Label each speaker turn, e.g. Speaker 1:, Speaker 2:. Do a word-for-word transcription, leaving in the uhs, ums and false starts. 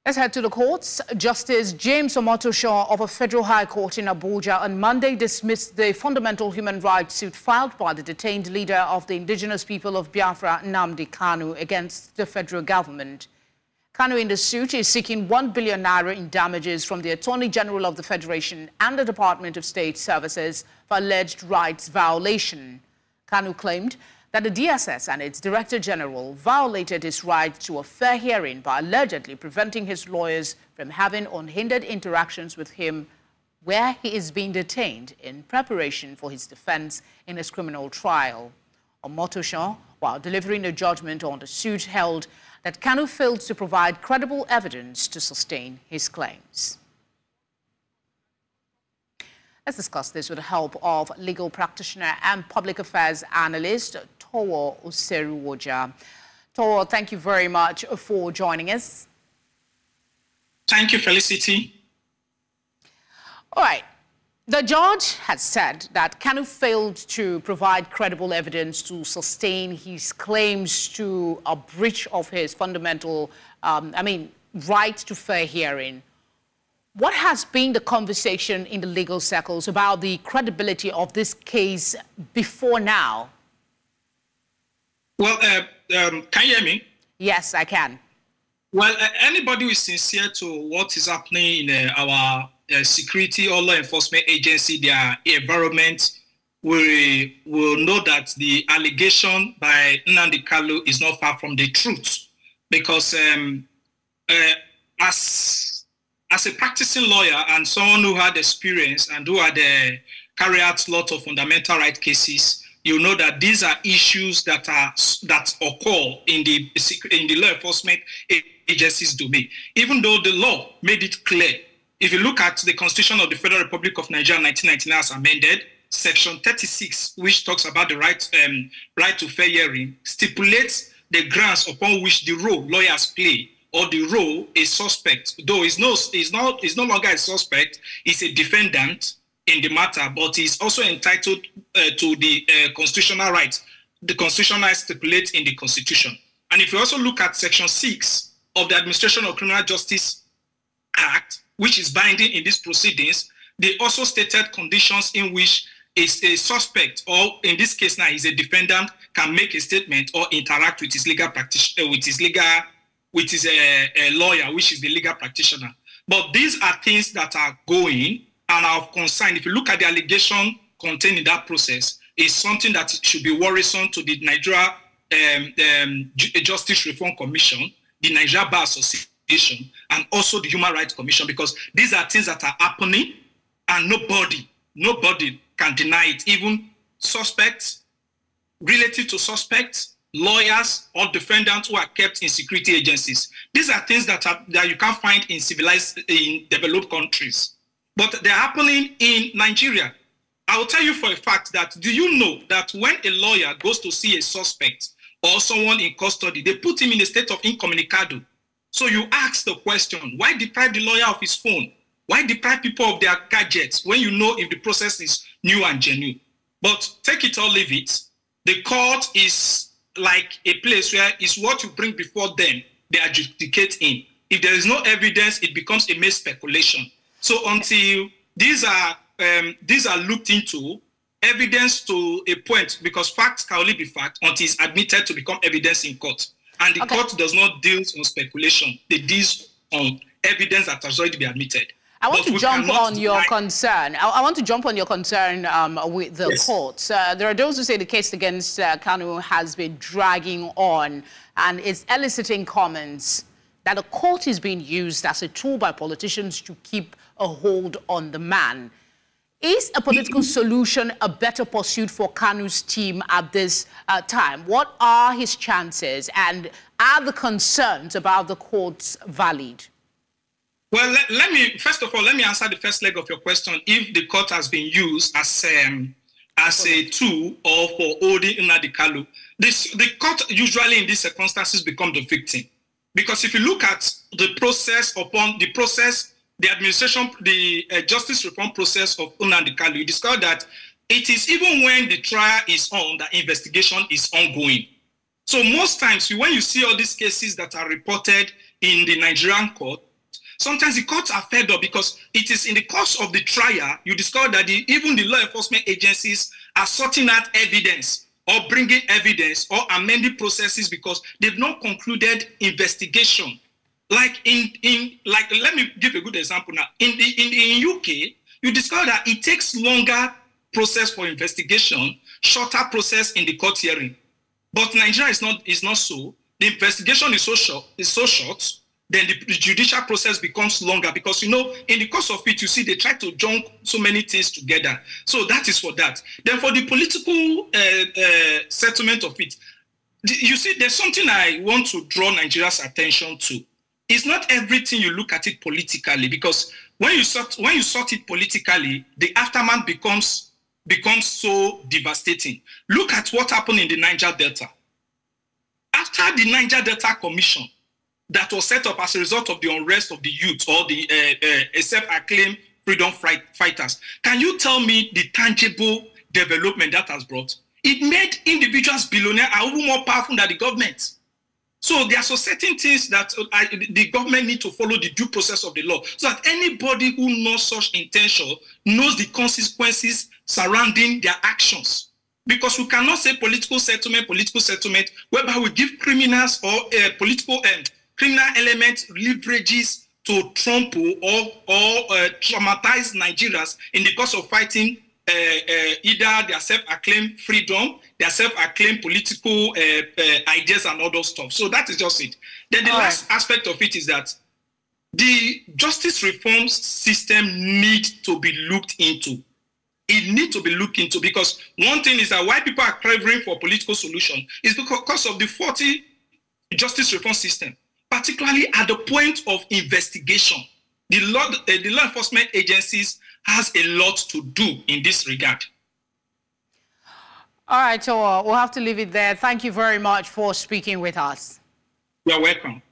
Speaker 1: Let's head to the courts. Justice James Omotosho of a federal high court in Abuja on Monday dismissed the fundamental human rights suit filed by the detained leader of the indigenous people of Biafra, Nnamdi Kanu, against the federal government. Kanu in the suit is seeking one billion naira in damages from the Attorney General of the Federation and the Department of State Services for alleged rights violation. Kanu claimed that the D S S and its Director General violated his right to a fair hearing by allegedly preventing his lawyers from having unhindered interactions with him where he is being detained in preparation for his defense in his criminal trial. Omotosho, while delivering a judgment on the suit, held that Kanu failed to provide credible evidence to sustain his claims. Let's discuss this with the help of legal practitioner and public affairs analyst Towo Oseruwoja. Towo, thank you very much for joining us.
Speaker 2: Thank you, Felicity.
Speaker 1: All right. The judge has said that Kanu failed to provide credible evidence to sustain his claims to a breach of his fundamental, um, I mean, right to fair hearing. What has been the conversation in the legal circles about the credibility of this case before now?
Speaker 2: Well, uh, um, can you hear me?
Speaker 1: Yes, I can.
Speaker 2: Well, uh, anybody who is sincere to what is happening in uh, our uh, security or law enforcement agency, their environment, will, will know that the allegation by Nnamdi Kanu is not far from the truth. Because um, uh, as, as a practicing lawyer and someone who had experience and who had uh, carried out a lot of fundamental right cases, you know that these are issues that are that occur in the in the law enforcement agencies domain. Even though the law made it clear, if you look at the Constitution of the Federal Republic of Nigeria, nineteen ninety-nine, as amended, Section thirty-six, which talks about the right um, right to fair hearing, stipulates the grounds upon which the role lawyers play or the role a suspect, though is no is not is no longer a suspect, is a defendant in the matter, but is also entitled uh, to the uh, constitutional rights. The constitutional stipulates in the Constitution. And if you also look at Section six of the Administration of Criminal Justice Act, which is binding in these proceedings, they also stated conditions in which a, a suspect, or in this case now is a defendant, can make a statement or interact with his legal practitioner, with his legal, with his a, a lawyer, which is the legal practitioner. But these are things that are going and are of concern. If you look at the allegation contained in that process, it's something that should be worrisome to the Nigeria um, um, Justice Reform Commission, the Nigeria Bar Association, and also the Human Rights Commission, because these are things that are happening and nobody, nobody can deny it. Even suspects, relative to suspects, lawyers, or defendants who are kept in security agencies. These are things that, are, that you can't find in civilized, in developed countries. But they're happening in Nigeria. I will tell you for a fact that, do you know that when a lawyer goes to see a suspect or someone in custody, they put him in a state of incommunicado. So you ask the question, why deprive the lawyer of his phone? Why deprive people of their gadgets when you know if the process is new and genuine? But take it or leave it. The court is like a place where it's what you bring before them, they adjudicate in. If there is no evidence, it becomes a mere speculation. So until these are um, these are looked into, evidence to a point, because facts can only be fact until it's admitted to become evidence in court. And the okay. court does not deal on speculation; it deals on evidence that has already been admitted.
Speaker 1: I want but to jump on your deny... concern. I, I want to jump on your concern um, with the yes. courts. Uh, there are those who say the case against uh, Kanu has been dragging on and is eliciting comments that the court is being used as a tool by politicians to keep a hold on the man. Is a political solution a better pursuit for Kanu's team at this uh, time? What are his chances, and are the concerns about the courts valid?
Speaker 2: Well, let, let me, first of all, let me answer the first leg of your question. If the court has been used as, um, as a tool or for holding Nnamdi Kanu, this, the court usually in these circumstances become the victim. Because if you look at the process upon the process, the administration, the uh, justice reform process of Nnamdi Kanu, you discover that it is even when the trial is on, the investigation is ongoing. So most times, when you see all these cases that are reported in the Nigerian court, Sometimes the courts are fed up because it is in the course of the trial, you discover that the, even the law enforcement agencies are sorting out evidence or bringing evidence or amending processes because they've not concluded investigation. Like in, in like, let me give a good example now. In the in the in U K, you discover that it takes longer process for investigation, shorter process in the court hearing. But Nigeria is not is not so. The investigation is so short, is so short, then the, the judicial process becomes longer because, you know, in the course of it, you see, they try to junk so many things together. So that is for that. Then for the political uh, uh, settlement of it, you see, there's something I want to draw Nigeria's attention to. It's not everything you look at it politically, because when you sort when you sort it politically, the aftermath becomes becomes so devastating. Look at what happened in the Niger Delta. After the Niger Delta Commission that was set up as a result of the unrest of the youth or the uh, uh, self-acclaimed freedom fighters, can you tell me the tangible development that has brought? It made individuals billionaires are even more powerful than the government. So there are so certain things that uh, I, the government need to follow the due process of the law, so that anybody who knows such intention knows the consequences surrounding their actions. Because we cannot say political settlement, political settlement, whereby we give criminals or uh, political and uh, criminal elements leverages to trample or, or uh, traumatize Nigerians in the course of fighting uh, uh, either their self-acclaimed freedom, their self-acclaimed political uh, uh, ideas and all those stuff. So that is just it. Then the all last right. aspect of it is that the justice reform system needs to be looked into. It needs to be looked into, because one thing is that why people are craving for political solution is because of the faulty justice reform system, particularly at the point of investigation. The law, uh, the law enforcement agencies has a lot to do in this regard.
Speaker 1: All right, so uh, we'll have to leave it there. Thank you very much for speaking with us.
Speaker 2: You're welcome.